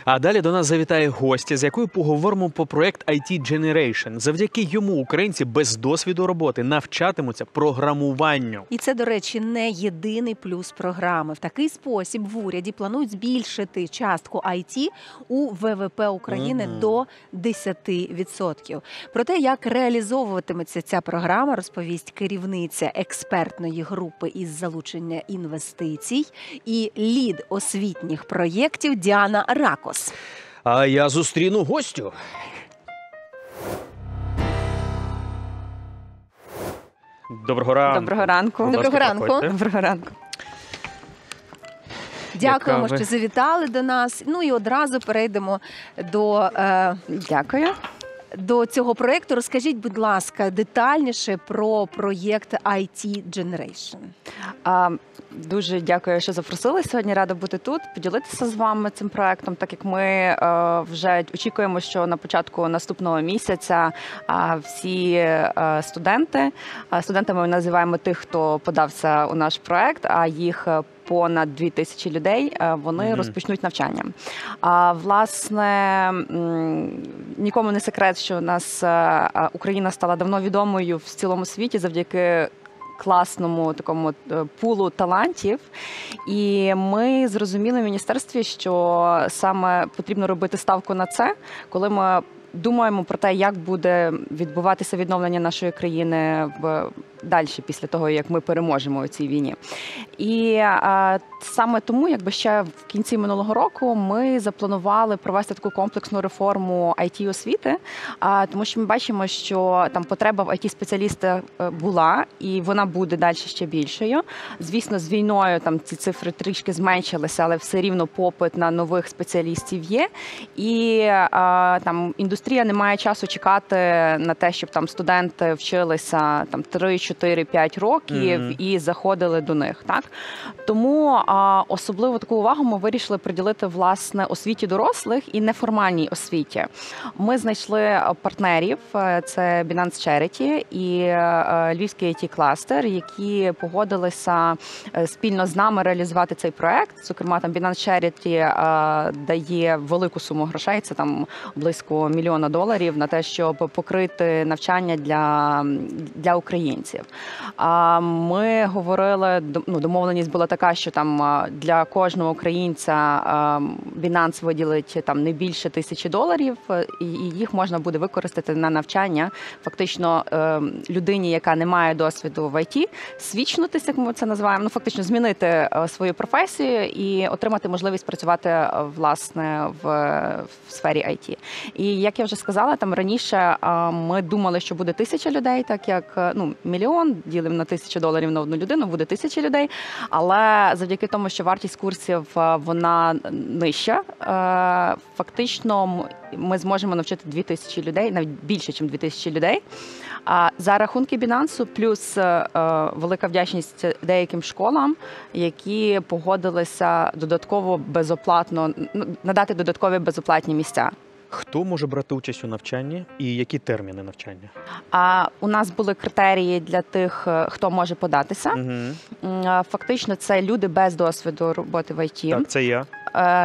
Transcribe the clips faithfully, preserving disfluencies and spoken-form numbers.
А далі до нас завітає гостя, з якою поговоримо про проєкт ай ті Generation. Завдяки йому українці без досвіду роботи навчатимуться програмуванню. І це, до речі, не єдиний плюс програми. В такий спосіб в уряді планують збільшити частку ай ті у ве ве пе України mm-hmm. до десяти відсотків. Про те, як реалізовуватиметься ця програма, розповість керівниця експертної групи із залучення інвестицій і лід освітніх проєктів Діана Ракос. А я зустріну гостю. Доброго ранку. Доброго ранку. Доброго ранку. Доброго ранку. Дякуємо, що завітали до нас. Ну і одразу перейдемо до, е, Дякую. до цього проєкту. Розкажіть, будь ласка, детальніше про проєкт ай ті Generation. А, дуже дякую, що запросили сьогодні. Рада бути тут, поділитися з вами цим проєктом, так як ми е, вже очікуємо, що на початку наступного місяця е, всі е, студенти, е, студентами ми називаємо тих, хто подався у наш проєкт, а їх понад дві тисячі людей, вони mm-hmm. розпочнуть навчання. А, власне, нікому не секрет, що у нас Україна стала давно відомою в цілому світі завдяки класному такому пулу талантів. І ми зрозуміли в міністерстві, що саме потрібно робити ставку на це, коли ми думаємо про те, як буде відбуватися відновлення нашої країни в далі, після того, як ми переможемо у цій війні. І а, саме тому, якби ще в кінці минулого року ми запланували провести таку комплексну реформу ай ті-освіти, а, тому що ми бачимо, що там потреба в ай ті-спеціалістах була, і вона буде далі ще більшою. Звісно, з війною там ці цифри трішки зменшилися, але все рівно попит на нових спеціалістів є. І а, там індустрія не має часу чекати на те, щоб там студенти вчилися там три чотири п'ять років mm-hmm. і заходили до них, так? Тому а, особливо таку увагу ми вирішили приділити, власне, освіті дорослих і неформальній освіті. Ми знайшли партнерів, це Binance Charity і а, Львівський ай ті-кластер, які погодилися спільно з нами реалізувати цей проект. Зокрема, там Binance Charity а, дає велику суму грошей, це там близько мільйона доларів, на те, щоб покрити навчання для, для українців. Ми говорили, ну, домовленість була така, що там для кожного українця Binance виділить там не більше тисячі доларів, і їх можна буде використати на навчання фактично людині, яка не має досвіду в ай ті, свічнутися, як ми це називаємо, ну фактично змінити свою професію і отримати можливість працювати, власне, в, в сфері ай ті. І як я вже сказала, там раніше ми думали, що буде тисяча людей, так як, ну, мільйон ділимо на тисячу доларів на одну людину, буде тисяча людей, але завдяки тому, що вартість курсів, вона нижча, фактично ми зможемо навчити дві тисячі людей, навіть більше, ніж дві тисячі людей. За рахунки Binance, плюс велика вдячність деяким школам, які погодилися додатково безоплатно, надати додаткові безоплатні місця. Хто може брати участь у навчанні і які терміни навчання? А у нас були критерії для тих, хто може податися. Угу. Фактично, це люди без досвіду роботи в ай ті. Так, це я.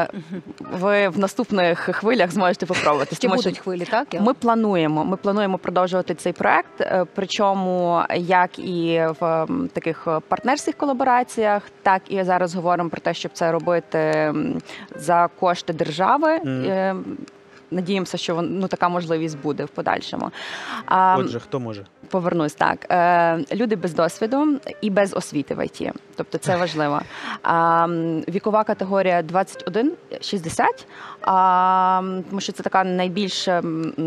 Ви в наступних хвилях зможете попробувати. Ще будуть хвилі, так? Ми плануємо, ми плануємо продовжувати цей проект, причому як і в таких партнерських колабораціях, так і зараз говоримо про те, щоб це робити за кошти держави. Mm. Надіємося, що ну, така можливість буде в подальшому. Отже, хто може? Повернусь, так. Люди без досвіду і без освіти в ай ті. Тобто це важливо. Вікова категорія двадцять один шістдесят, тому що це така найбільш...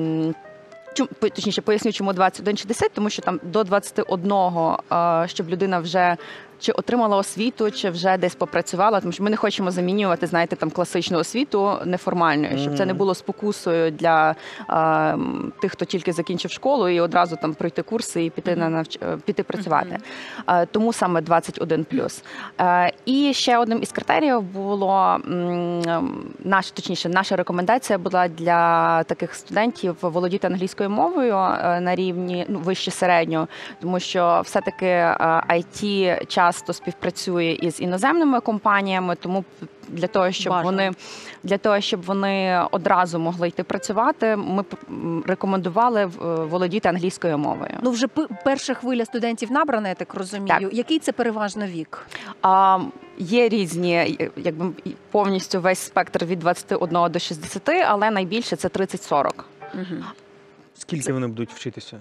Точніше, поясню, чому двадцять один шістдесят, тому що там до двадцяти одного, щоб людина вже чи отримала освіту, чи вже десь попрацювала, тому що ми не хочемо замінювати, знаєте, там класичну освіту неформальною, щоб це не було спокусою для а, тих, хто тільки закінчив школу і одразу там пройти курси і піти на навч... піти працювати. А, тому саме двадцять один плюс. А, і ще одним із критеріїв було наша, точніше, наша рекомендація була для таких студентів володіти англійською мовою на рівні, ну, вище середнього, тому що все-таки ай ті часто часто співпрацює із іноземними компаніями, тому для того, щоб Бажано. вони для того, щоб вони одразу могли йти працювати, ми рекомендували володіти англійською мовою. Ну, вже п- перша хвиля студентів набрана, я так розумію. Так. Який це переважно вік? А, є різні, якби повністю весь спектр від двадцяти одного до шістдесяти, але найбільше це тридцять сорок. Угу. Скільки вони будуть вчитися?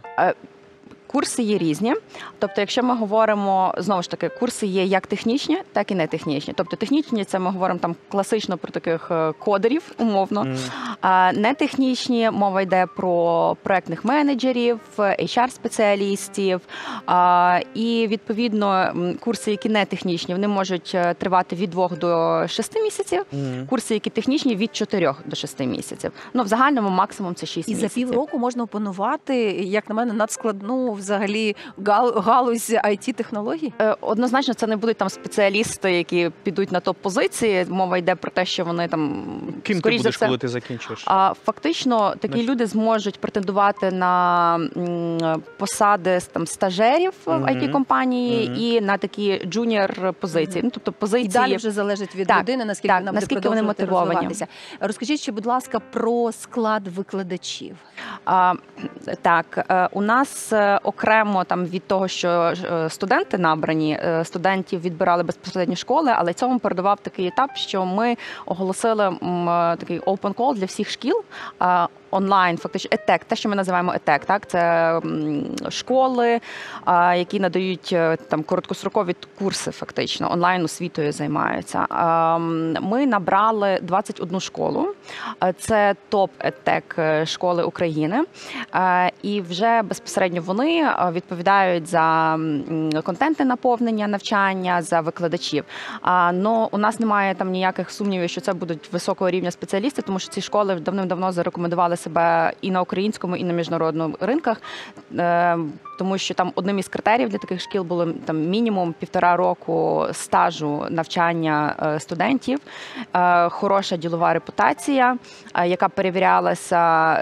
Курси є різні. Тобто, якщо ми говоримо, знову ж таки, курси є як технічні, так і не технічні. Тобто технічні, це ми говоримо там класично про таких е, кодерів, умовно. Мгм. А не технічні, мова йде про проектних менеджерів, ейч ар-спеціалістів. А, і, відповідно, м, курси, які не технічні, вони можуть е, тривати від двох до шести місяців. Мгм. Курси, які технічні, від чотирьох до шести місяців. Ну, в загальному максимум це шість І за місяців. півроку можна опанувати, як на мене, надскладну взагалі гал- галузь ай ті-технологій? Е, Однозначно, це не будуть там спеціалісти, які підуть на топ-позиції. Мова йде про те, що вони там Ким ти скоріш за будеш, все. коли ти закінчиш? А фактично такі Значить- люди зможуть претендувати на м, посади с- там стажерів в Мгм. ай ті-компанії Мгм. і на такі джуніор позиції. Ну тобто І позиції далі вже залежить від Так, людини, наскільки так, вона буде наскільки вони продовжувати мотивовані. розвиватися. Розкажіть ще, будь ласка, про склад викладачів. А, так, е, у нас е, окремо там від того, що е, студенти набрані, е, студентів відбирали безпосередньо школи, але цьому передував такий етап, що ми оголосили м, е, такий open call для всіх шкіл. е, Онлайн, фактично, етек, те, що ми називаємо етек, так це м, школи, а, які надають е, там короткострокові курси, фактично онлайн освітою займаються. А, м, Ми набрали двадцять одну школу. А, Це топ етек школи України, А, і вже безпосередньо вони а, відповідають за м, контентне наповнення навчання, за викладачів. А, но у нас немає там ніяких сумнівів, що це будуть високого рівня спеціалісти, тому що ці школи давним-давно зарекомендували себе і на українському, і на міжнародному ринках, е, тому що там одним із критеріїв для таких шкіл було там мінімум півтора року стажу навчання е, студентів, е, хороша ділова репутація, е, яка перевірялася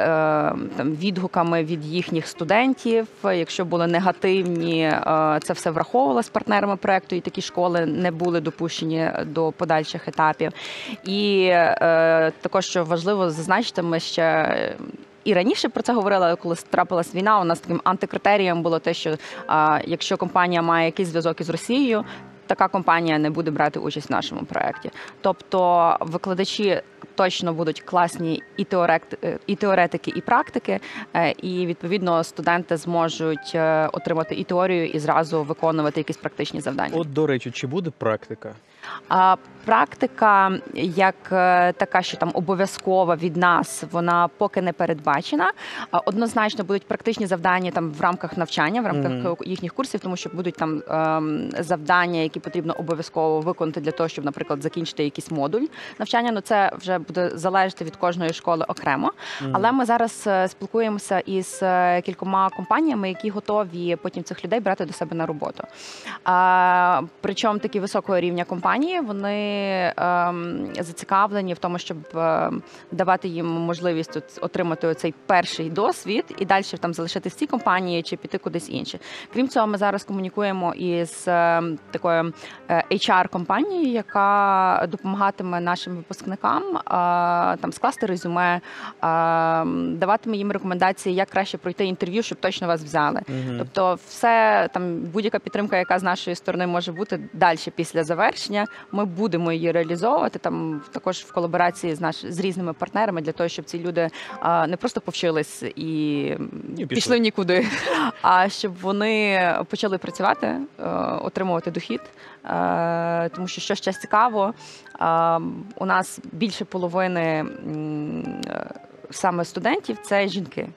е, там відгуками від їхніх студентів. Якщо були негативні, е, це все враховувалося партнерами проекту, і такі школи не були допущені до подальших етапів. І е, також, що важливо зазначити, ми ще і раніше про це говорили, але коли трапилась війна, у нас таким антикритерієм було те, що а, якщо компанія має якийсь зв'язок із Росією, така компанія не буде брати участь в нашому проєкті. Тобто викладачі точно будуть класні і, теорет, і теоретики, і практики, е, і відповідно студенти зможуть е, отримати і теорію, і зразу виконувати якісь практичні завдання. От, до речі, чи буде практика? А практика, як е, така, що там обов'язкова від нас, вона поки не передбачена. А, Однозначно будуть практичні завдання там в рамках навчання, в рамках Мгм. їхніх курсів, тому що будуть там ем, завдання, які потрібно обов'язково виконати для того, щоб, наприклад, закінчити якийсь модуль навчання. Ну це вже буде залежати від кожної школи окремо. Мгм. Але ми зараз е, спілкуємося із е, кількома компаніями, які готові потім цих людей брати до себе на роботу. А, причому такі високого рівня компанії, вони ем, зацікавлені в тому, щоб е, давати їм можливість от, отримати цей перший досвід і далі там залишитись в цій компанії чи піти кудись інше. Крім цього, ми зараз комунікуємо із е, такою е, ейч ар-компанією, яка допомагатиме нашим випускникам е, там скласти резюме, е, даватиме їм рекомендації, як краще пройти інтерв'ю, щоб точно вас взяли. Мгм. Тобто, все там будь-яка підтримка, яка з нашої сторони може бути далі після завершення, ми будемо її реалізовувати там також в колаборації з наш з різними партнерами для того, щоб ці люди а, не просто повчились і пішли. пішли в нікуди, а щоб вони почали працювати, е, отримувати дохід. Е, Тому що що ще цікаво, е, у нас більше половини м, е, саме студентів це жінки.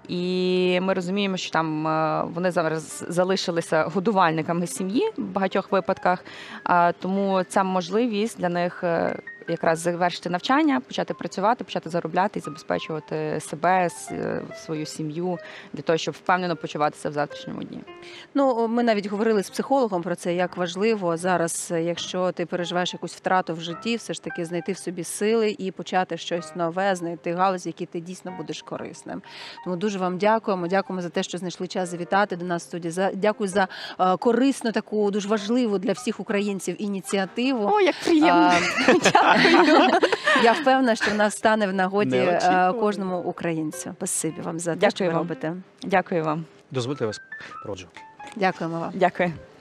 І ми розуміємо, що там е, вони зараз залишилися годувальниками сім'ї в багатьох випадках, е, тому ця можливість для них е, якраз завершити навчання, почати працювати, почати заробляти і забезпечувати себе, с- свою сім'ю для того, щоб впевнено почуватися в завтрашньому дні. Ну, ми навіть говорили з психологом про це, як важливо зараз, якщо ти переживаєш якусь втрату в житті, все ж таки знайти в собі сили і почати щось нове, знайти галузь, в якій ти дійсно будеш корисним. Тому дуже вам дякуємо. Дякуємо за те, що знайшли час завітати до нас в студії. За дякую за е, корисну, таку дуже важливу для всіх українців ініціативу. О, як приємно! А, Я впевнена, що в нас стане в нагоді е, Неочікувано. кожному українцю. Спасибі вам за те, Дякую що ви вам. робите. Дякую вам. Дозвольте вас проводжу. Дякуємо вам. Дякую.